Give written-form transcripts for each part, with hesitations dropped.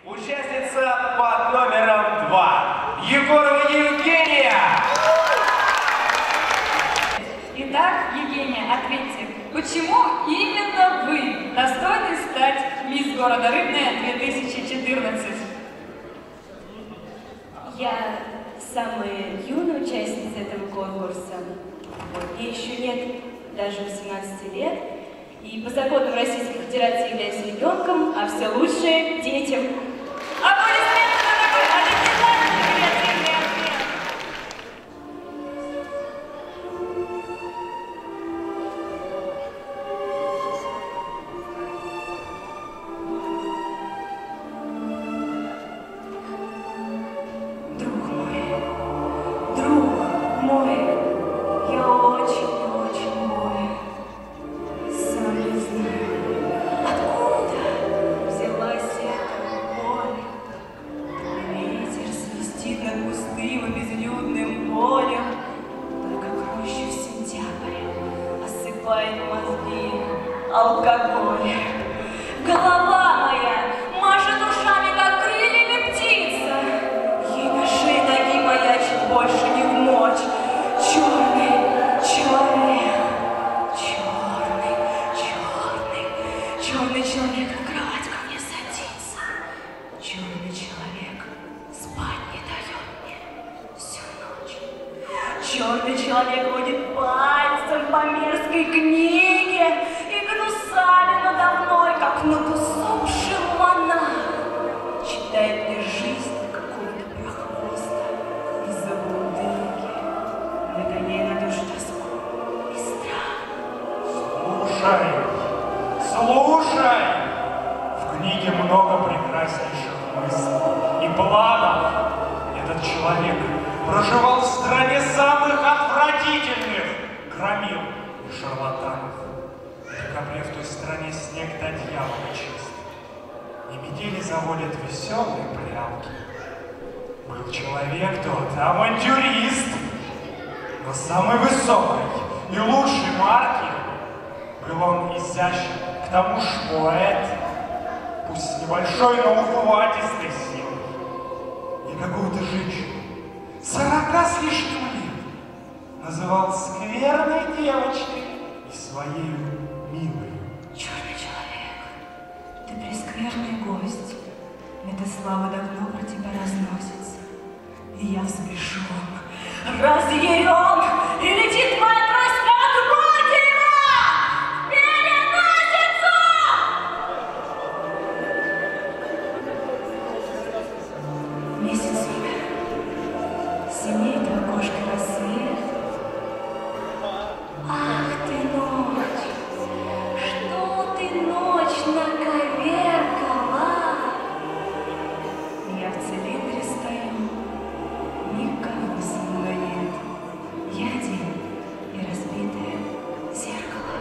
Участница под номером 2. Егорова Евгения. Итак, Евгения, ответьте, почему именно вы достойны стать мисс города Рыбная 2014? Я самая юная участница этого конкурса. Мне еще нет даже 18 лет. И по законам Российской Федерации являюсь ребенком, а все лучшее детям. Аплодисменты за такой оригинальный креативный ответ. Друг мой, я очень болен. Сам не знаю, откуда взялась эта боль. Ветер свистит над пустым и безлюдным полем, только круче в сентябрь осыпает мозги алкоголь. Голова моя машет ушами, как крыльями птица. Ей на шее ноги маячит больше не в мочь. Черный человек, черный человек на кровать ко мне садится. Черный человек спать не дает мне всю ночь. Черный человек водит пальцем по мерзкой книге и гнусами надо мной, как над усопшим монахом. Читает мне жизнь какого-то прохвоста из-за булдыги, нагоняя на душу тоску и страх. Слушай! В книге много прекраснейших мыслей и планов. Этот человек проживал в стране самых отвратительных громил и шарлатанов. В декабре в той стране снег до дьявола чист. И метели заводят веселые прялки. Был человек тот, авантюрист, но самой высокой и лучшей марки. Был он изящен, к тому же поэт, пусть с небольшой, но ухватистой силой. И какую-то женщину, 40 с лишним лет, называл скверной девочкой и своей милой. Черный человек, ты прескверный гость. Эта слава давно про тебя разносится. И я взбешу, разъярен, и летит моя трость от Родина! Переносится! Месяц умер. Синеет в окошке рассвет. Ах ты ночь! Что ты ночь наковеркала? Я в цилиндре стою, никого со мной нет. Я один и разбитое зеркало.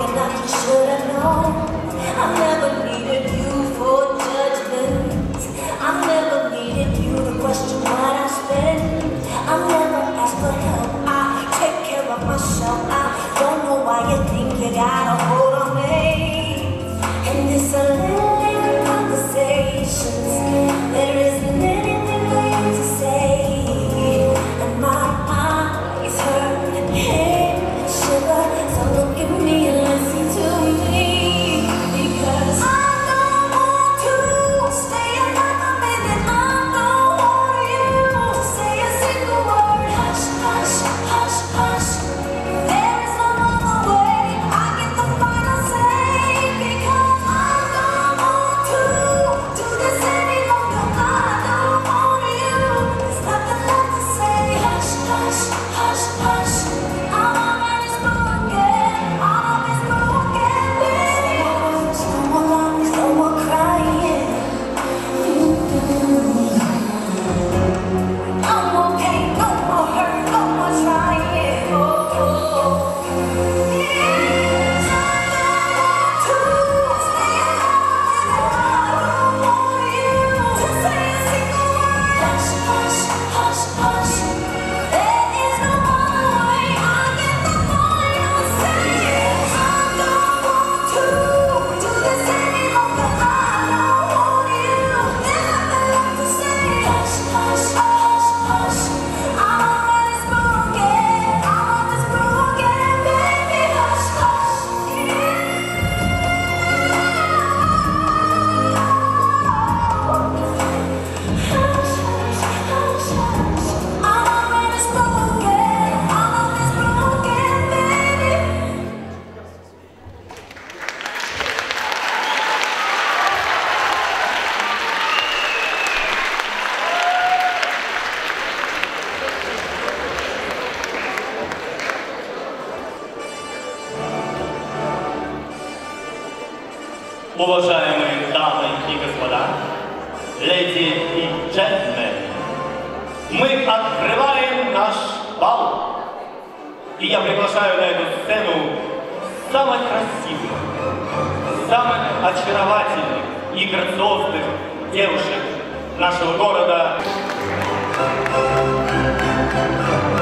something that you should have known. I never needed you for judgment. I never needed you to question what I spend. I never asked for help. I take care of myself. I don't know why you think you got a hold on me. And it's a little conversations. There isn't anything for you to say. And my eyes hurt and head and shiver. So look at me and listen to me. Because I don't want to stay another minute. I don't want you to say a single word. Hush, hush, hush, hush. There is no other way. I get the final say. Because I don't want to do this any longer. I don't want you. There's nothing left to say. Hush, hush, hush, hush. I'm already spoken. I'm always broken, baby. No more lungs, no more crying. No more pain, no more hurt, no more trying. Oh, oh. Yes, I don't want to stay alone. I don't want you to say a single word. Hush, hush, hush, hush. There is no other way. I get the final say. I don't want to do this any longer. I don't want you. There's nothing left to say. Hush, hush, hush, hush. I'm already spoken. I'm always broken, baby. Hush, hush. Hush, hush, hush, hush. I'm already spoken. I'm always broken, baby. Уважаемые дамы и господа, леди и джентльмены, мы открываем наш бал. И я приглашаю на эту сцену самых красивых, самых очаровательных и грациозных девушек нашего города.